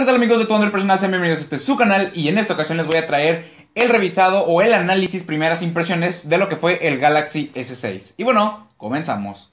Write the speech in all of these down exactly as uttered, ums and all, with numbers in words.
Hola, ¿qué tal amigos de Todo el Personal? Sean bienvenidos a este su canal y en esta ocasión les voy a traer el revisado o el análisis, primeras impresiones de lo que fue el Galaxy S seis. Y bueno, comenzamos.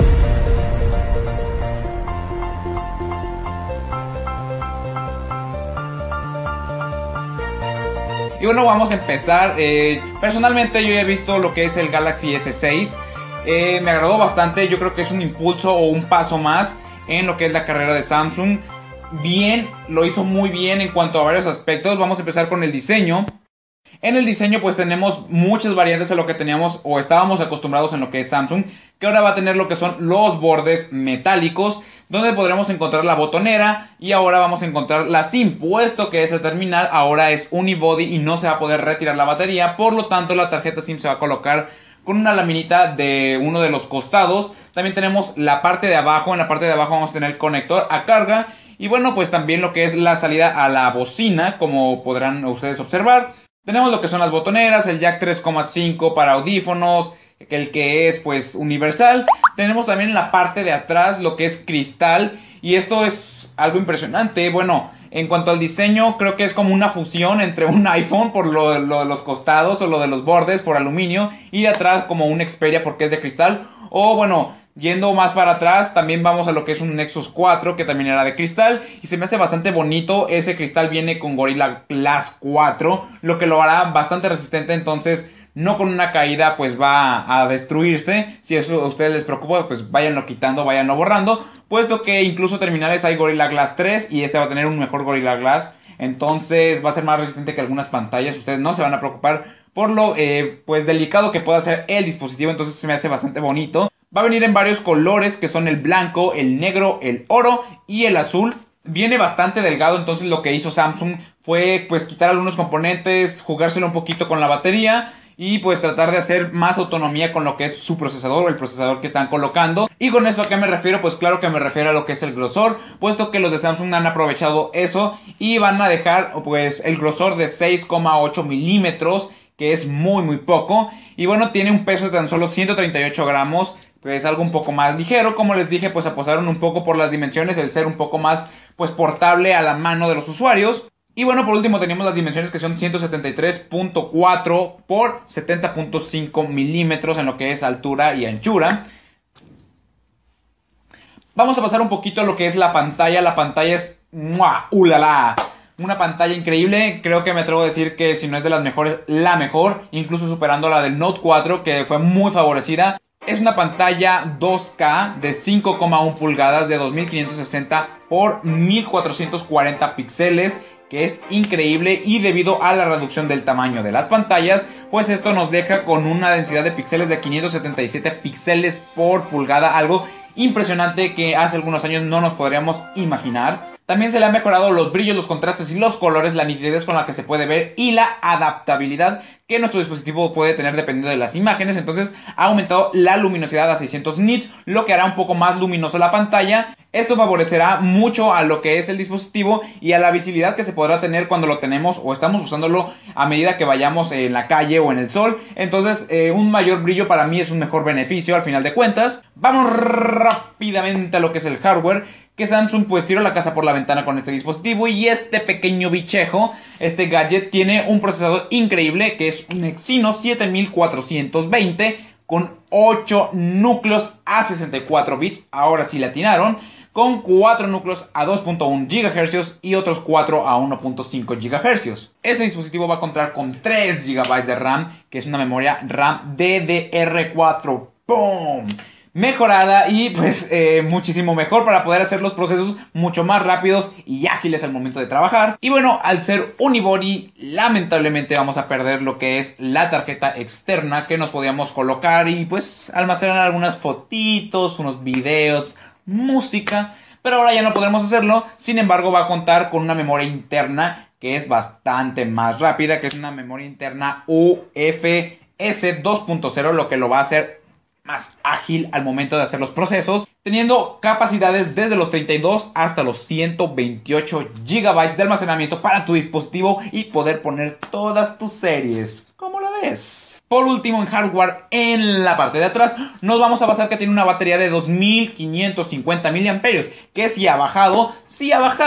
Y bueno, vamos a empezar. Eh, personalmente yo ya he visto lo que es el Galaxy S seis. Eh, me agradó bastante, yo creo que es un impulso o un paso más en lo que es la carrera de Samsung. Bien, lo hizo muy bien en cuanto a varios aspectos. Vamos a empezar con el diseño. En el diseño pues tenemos muchas variantes a lo que teníamos o estábamos acostumbrados en lo que es Samsung, que ahora va a tener lo que son los bordes metálicos, donde podremos encontrar la botonera y ahora vamos a encontrar la SIM, puesto que ese terminal ahora es unibody y no se va a poder retirar la batería, por lo tanto la tarjeta SIM se va a colocar con una laminita de uno de los costados. También tenemos la parte de abajo, en la parte de abajo vamos a tener el conector a carga y bueno, pues también lo que es la salida a la bocina, como podrán ustedes observar. Tenemos lo que son las botoneras, el jack tres coma cinco para audífonos, el que es pues universal. Tenemos también en la parte de atrás lo que es cristal y esto es algo impresionante. Bueno, en cuanto al diseño, creo que es como una fusión entre un iPhone por lo, lo de los costados o lo de los bordes por aluminio y de atrás como un Xperia porque es de cristal. O bueno, yendo más para atrás, también vamos a lo que es un Nexus cuatro que también era de cristal y se me hace bastante bonito. Ese cristal viene con Gorilla Glass cuatro, lo que lo hará bastante resistente, entonces no con una caída pues va a destruirse. Si eso a ustedes les preocupa, pues váyanlo quitando, váyanlo borrando, puesto que incluso terminales hay Gorilla Glass tres y este va a tener un mejor Gorilla Glass, entonces va a ser más resistente que algunas pantallas. Ustedes no se van a preocupar por lo eh, pues delicado que pueda ser el dispositivo, entonces se me hace bastante bonito. Va a venir en varios colores que son el blanco, el negro, el oro y el azul. Viene bastante delgado, entonces lo que hizo Samsung fue pues quitar algunos componentes, jugárselo un poquito con la batería y pues tratar de hacer más autonomía con lo que es su procesador o el procesador que están colocando. Y con esto a qué me refiero, pues claro que me refiero a lo que es el grosor, puesto que los de Samsung han aprovechado eso y van a dejar pues el grosor de seis coma ocho milímetros, que es muy muy poco. Y bueno, tiene un peso de tan solo ciento treinta y ocho gramos, pues algo un poco más ligero. Como les dije, pues apostaron un poco por las dimensiones, el ser un poco más pues portable a la mano de los usuarios. Y bueno, por último tenemos las dimensiones que son ciento setenta y tres punto cuatro por setenta punto cinco milímetros en lo que es altura y anchura. Vamos a pasar un poquito a lo que es la pantalla. La pantalla es ¡mua! ¡Ulala! Una pantalla increíble, creo que me atrevo a decir que si no es de las mejores, la mejor, incluso superando la del Note cuatro, que fue muy favorecida. Es una pantalla dos K de cinco coma uno pulgadas de dos mil quinientos sesenta por mil cuatrocientos cuarenta píxeles, que es increíble, y debido a la reducción del tamaño de las pantallas, pues esto nos deja con una densidad de píxeles de quinientos setenta y siete píxeles por pulgada, algo impresionante que hace algunos años no nos podríamos imaginar. También se le han mejorado los brillos, los contrastes y los colores, la nitidez con la que se puede ver y la adaptabilidad que nuestro dispositivo puede tener dependiendo de las imágenes. Entonces ha aumentado la luminosidad a seiscientos nits, lo que hará un poco más luminosa la pantalla. Esto favorecerá mucho a lo que es el dispositivo y a la visibilidad que se podrá tener cuando lo tenemos o estamos usándolo a medida que vayamos en la calle o en el sol. Entonces eh, un mayor brillo para mí es un mejor beneficio al final de cuentas. Vamos rápidamente a lo que es el hardware, que Samsung pues tiró la casa por la ventana con este dispositivo. Y este pequeño bichejo, este gadget, tiene un procesador increíble que es un Exynos siete mil cuatrocientos veinte con ocho núcleos a sesenta y cuatro bits, ahora sí le atinaron, con cuatro núcleos a dos punto uno gigahercios y otros cuatro a uno punto cinco gigahercios. Este dispositivo va a contar con tres gigabytes de RAM, que es una memoria RAM D D R cuatro. ¡Pum! Mejorada y pues eh, muchísimo mejor para poder hacer los procesos mucho más rápidos y ágiles al momento de trabajar. Y bueno, al ser unibody, lamentablemente vamos a perder lo que es la tarjeta externa que nos podíamos colocar y pues almacenar algunas fotitos, unos videos, música, pero ahora ya no podremos hacerlo. Sin embargo, va a contar con una memoria interna que es bastante más rápida, que es una memoria interna U F S dos punto cero, lo que lo va a hacer más ágil al momento de hacer los procesos, teniendo capacidades desde los treinta y dos hasta los ciento veintiocho gigabytes de almacenamiento para tu dispositivo y poder poner todas tus series. ¿Cómo la ves? Por último, en hardware, en la parte de atrás, nos vamos a basar que tiene una batería de dos mil quinientos cincuenta miliamperios hora, que sí ha bajado, sí ha bajado.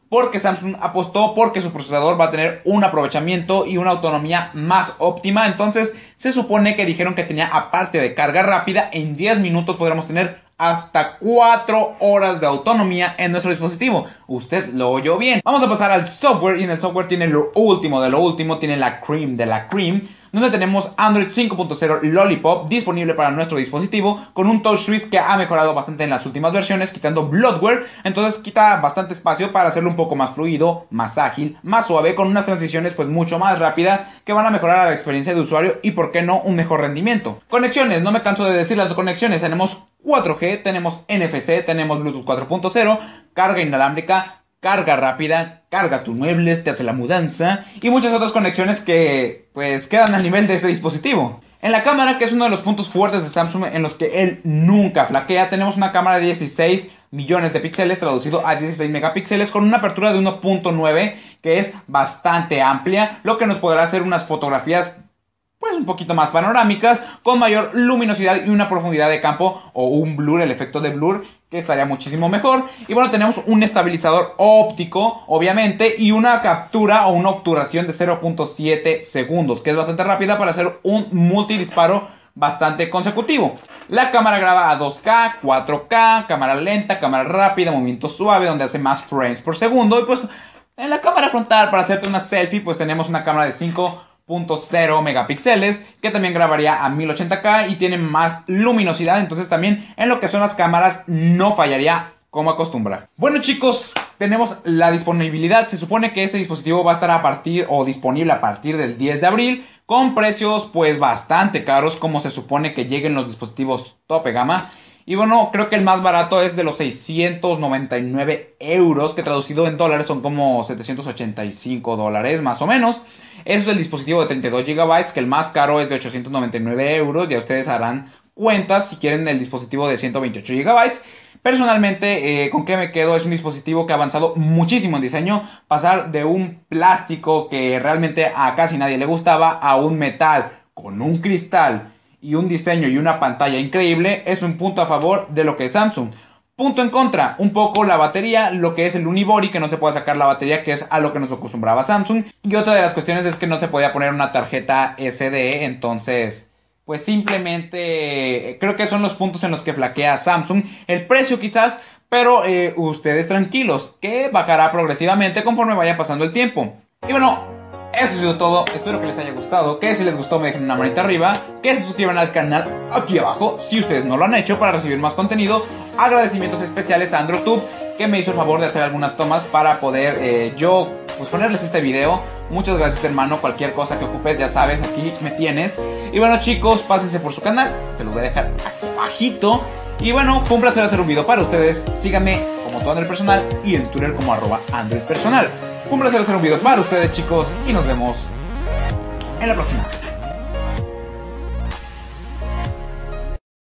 porque Samsung apostó porque su procesador va a tener un aprovechamiento y una autonomía más óptima. Entonces se supone que dijeron que tenía, aparte de carga rápida, en diez minutos podremos tener hasta cuatro horas de autonomía en nuestro dispositivo. Usted lo oyó bien. Vamos a pasar al software, y en el software tiene lo último de lo último, tiene la cream de la cream, donde tenemos Android cinco punto cero Lollipop disponible para nuestro dispositivo, con un touch twist que ha mejorado bastante en las últimas versiones, quitando bloatware. Entonces quita bastante espacio para hacerlo un poco más fluido, más ágil, más suave, con unas transiciones pues mucho más rápidas que van a mejorar la experiencia de usuario y, por qué no, un mejor rendimiento. Conexiones, no me canso de decir las conexiones. Tenemos cuatro G, tenemos N F C, tenemos Bluetooth cuatro punto cero, carga inalámbrica, carga rápida, carga tus muebles, te hace la mudanza y muchas otras conexiones que pues quedan al nivel de este dispositivo. En la cámara, que es uno de los puntos fuertes de Samsung en los que él nunca flaquea, tenemos una cámara de dieciséis millones de píxeles, traducido a dieciséis megapíxeles, con una apertura de uno punto nueve, que es bastante amplia, lo que nos podrá hacer unas fotografías pues un poquito más panorámicas, con mayor luminosidad y una profundidad de campo, o un blur, el efecto de blur, que estaría muchísimo mejor. Y bueno, tenemos un estabilizador óptico, obviamente, y una captura o una obturación de cero punto siete segundos, que es bastante rápida para hacer un multidisparo bastante consecutivo. La cámara graba a dos K, cuatro K, cámara lenta, cámara rápida, movimiento suave, donde hace más frames por segundo. Y pues en la cámara frontal, para hacerte una selfie, pues tenemos una cámara de cinco punto cero megapíxeles, que también grabaría a mil ochenta K y tiene más luminosidad. Entonces también en lo que son las cámaras no fallaría como acostumbra. Bueno, chicos, tenemos la disponibilidad. Se supone que este dispositivo va a estar a partir o disponible a partir del diez de abril, con precios pues bastante caros, como se supone que lleguen los dispositivos tope gama. Y bueno, creo que el más barato es de los seiscientos noventa y nueve euros, que traducido en dólares son como setecientos ochenta y cinco dólares más o menos. Eso es el dispositivo de treinta y dos gigabytes, que el más caro es de ochocientos noventa y nueve euros. Ya ustedes harán cuentas si quieren el dispositivo de ciento veintiocho gigabytes. Personalmente, eh, ¿con qué me quedo? Es un dispositivo que ha avanzado muchísimo en diseño. Pasar de un plástico que realmente a casi nadie le gustaba a un metal con un cristal y un diseño y una pantalla increíble es un punto a favor de lo que es Samsung. Punto en contra, un poco la batería, lo que es el unibody, que no se puede sacar la batería, que es a lo que nos acostumbraba Samsung. Y otra de las cuestiones es que no se podía poner una tarjeta ese de, entonces pues simplemente creo que son los puntos en los que flaquea Samsung. El precio quizás, pero eh, ustedes tranquilos, que bajará progresivamente conforme vaya pasando el tiempo. Y bueno, eso ha sido todo, espero que les haya gustado, que si les gustó me dejen una manita arriba, que se suscriban al canal aquí abajo si ustedes no lo han hecho para recibir más contenido. Agradecimientos especiales a AndroTube, que me hizo el favor de hacer algunas tomas para poder eh, yo pues ponerles este video. Muchas gracias, hermano, cualquier cosa que ocupes ya sabes, aquí me tienes. Y bueno, chicos, pásense por su canal, se los voy a dejar aquí abajito. Y bueno, fue un placer hacer un video para ustedes. Síganme como tu Android personal y en Twitter como arroba Android personal. Fue un placer hacer un video para ustedes, chicos, y nos vemos en la próxima.